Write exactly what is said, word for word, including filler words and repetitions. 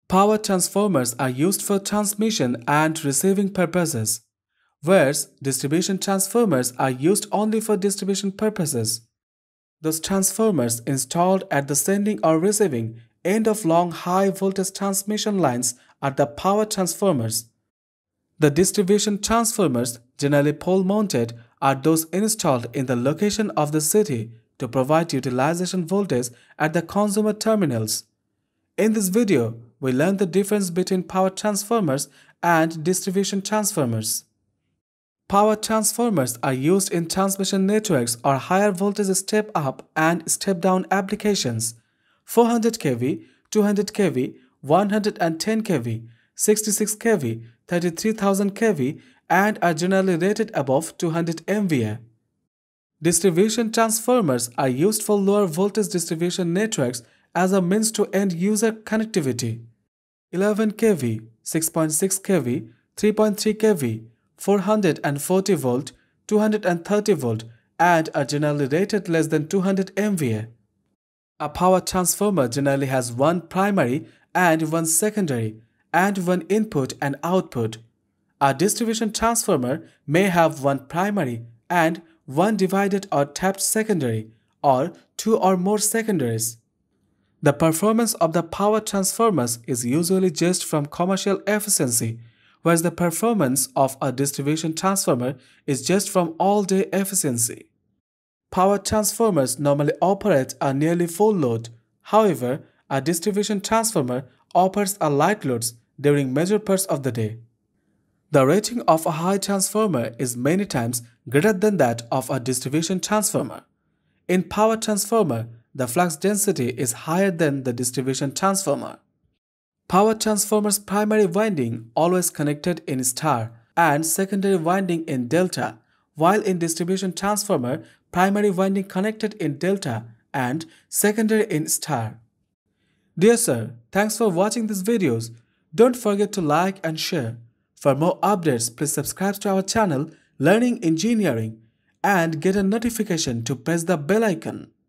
Power transformers are used for transmission and receiving purposes, whereas distribution transformers are used only for distribution purposes. Those transformers installed at the sending or receiving end of long high voltage transmission lines are the power transformers. The distribution transformers, generally pole mounted, are those installed in the location of the city to provide utilization voltage at the consumer terminals. In this video, we learn the difference between power transformers and distribution transformers. Power transformers are used in transmission networks or higher voltage step-up and step-down applications. four hundred k V, two hundred k V, one hundred ten k V, sixty-six k V, thirty-three thousand k V and are generally rated above two hundred M V A. Distribution transformers are used for lower voltage distribution networks as a means to end-user connectivity. eleven k V, six point six k V, three point three k V, four hundred forty volt, two hundred thirty volt and are generally rated less than two hundred M V A. A power transformer generally has one primary and one secondary and one input and output. A distribution transformer may have one primary and one divided or tapped secondary or two or more secondaries. The performance of the power transformers is usually judged from commercial efficiency, whereas the performance of a distribution transformer is judged from all-day efficiency. Power transformers normally operate a nearly full load. However, a distribution transformer operates a light loads during major parts of the day. The rating of a high transformer is many times greater than that of a distribution transformer. In power transformer, the flux density is higher than the distribution transformer. Power transformer's primary winding always connected in star and secondary winding in delta, while in distribution transformer, primary winding connected in delta and secondary in star. Dear sir, thanks for watching these videos. Don't forget to like and share. For more updates, please subscribe to our channel Learning Engineering and get a notification to press the bell icon.